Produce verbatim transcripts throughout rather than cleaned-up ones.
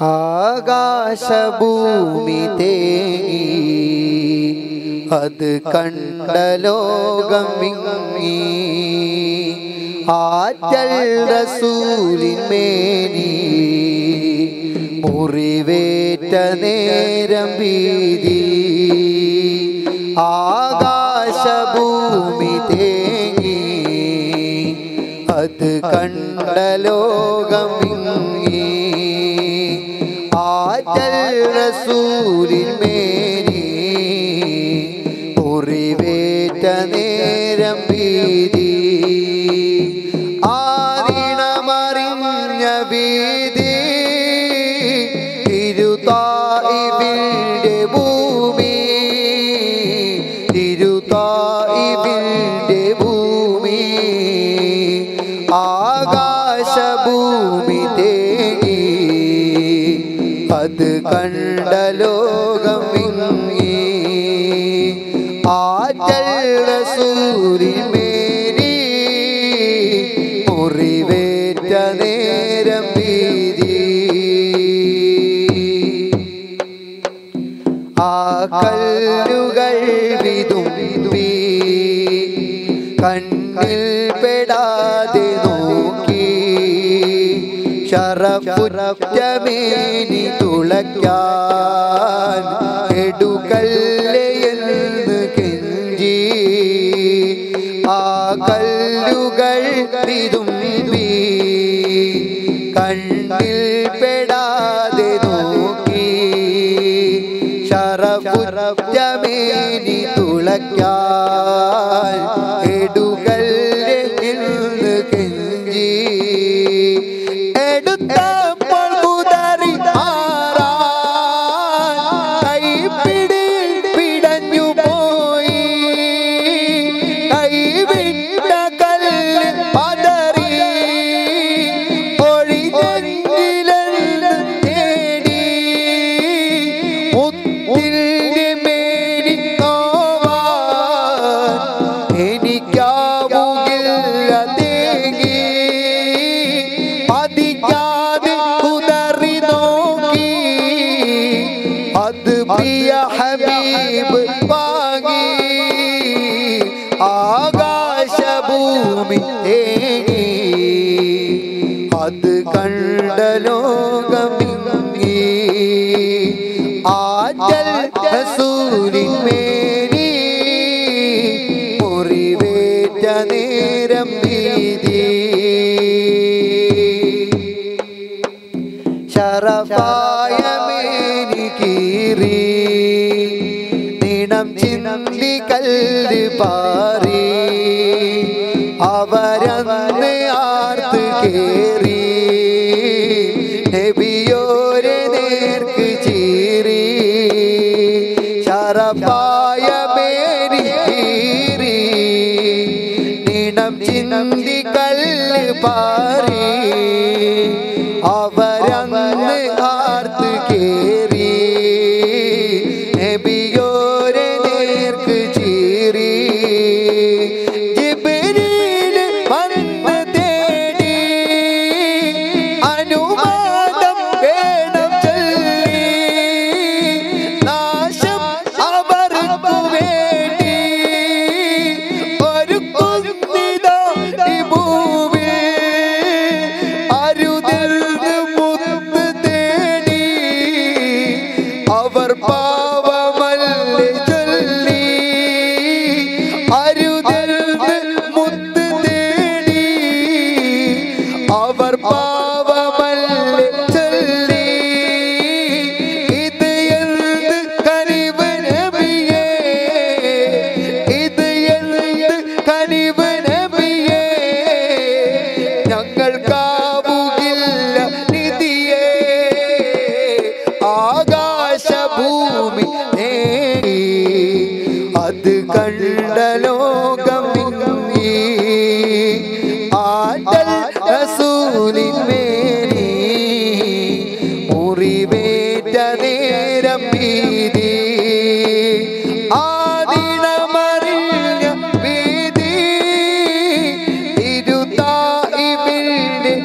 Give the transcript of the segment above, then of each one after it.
ആകാശഭൂമി തേങ്ങി അത് കണ്ട ലോകം വിങ്ങി ആറ്റൽ റസൂലിന്മേനി മുറിവേറ്റ നേരം വീതി ആകാശഭൂമി തേങ്ങി അത് കണ്ട ലോകം വിങ്ങി ആറ്റൽ റസൂലിന്മേനി മുറിവേറ്റ നേരം വീതി ആദിനമറിഞ്ഞ വീതി തിരുതായിബിന്റെ ഭൂമി തിരുതായിബിന്റെ ഭൂമി ആകാശഭൂമി തേങ്ങി അത് കണ്ട ലോകം വിങ്ങി ആറ്റൽ റസൂലിന്മേനി മുറിവേറ്റ നേരം വീതി ആ കല്ലുകൾ വിതുമ്പി കണ്ണിൽ പെടാതെ നോക്കി ശറഫുറ്റമേനി തുളയ്ക്കാൻ എടുക്കല്ലേയെന്ന് കെഞ്ചി ആ കല്ലുകൾ വിതുമ്പി കണ്ണിൽ പെടാതെ നോക്കി ശറഫുറ്റമേനി തുളയ്ക്കാൻ എടുക്കല്ലേയെന്ന് കെഞ്ചി ആകാശഭൂമി തേങ്ങി അത് കണ്ട ലോകം വിങ്ങി ആറ്റൽ റസൂലിന്മേനി മുറിവേറ്റ നേരം വീതി ശറഫായ മേനി കീറി നിണം ചിന്തി കല്ല് പാറി അവരന്ന് ആർത്ത് കേറി നബിയോരെ നേർക്ക് ചീറി ശറഫായ മേനി കീറി നിണം ചിന്തി കല്ല് പാറി അവരന്ന് ആർത്ത് കേറി നബിയോരെ നേർക്ക് ചീറി ജിബ്രീല് വന്ന് തേടി അനുവാദം വേണം ചൊല്ലി നാശം അവർക്ക് വേണ്ടി ഒരു കുന്നിതാ ഈ ഭൂമി അരുതെന്ന് മുത്ത് തേടി അവർ പാവമല്ലേ ചൊല്ലി അരുതെന്ന് മുത്ത് തേടി അവർ പാവമല്ലേ ചൊല്ലി ഇത് എന്ത് കനിവ് നബിയേ ഇത് എന്ത് കനിവ് നബിയേ ഞങ്ങൾക്കാവുകില്ല നിധിയേ ആകാശഭൂമി തേങ്ങി അത് കണ്ട ലോകം വിങ്ങി ആറ്റൽ റസൂലിന്മേനി മുറിവേറ്റ നേരം വീതി ആദിനമറിഞ്ഞ വീതി തിരുതായിബിന്റെ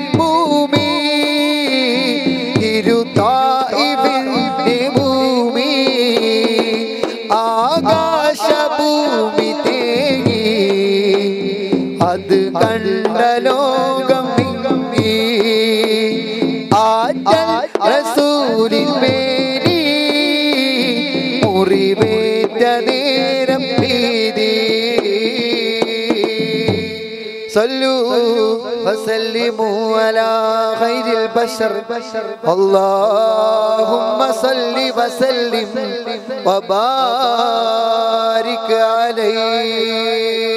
അത് കണ്ട ലോകം വിങ്ങി ആറ്റൽ റസൂലിൻ മേനി മുറിവേറ്റ നേരം ഭീതി صلوا وسلموا على خير البشر اللهم صل وسلم وبارك عليه.